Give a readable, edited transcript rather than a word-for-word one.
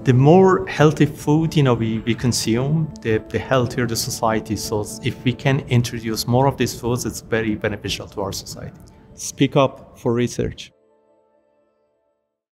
The more healthy food we consume, the healthier the society. So if we can introduce more of these foods, it's very beneficial to our society. Speak up for research.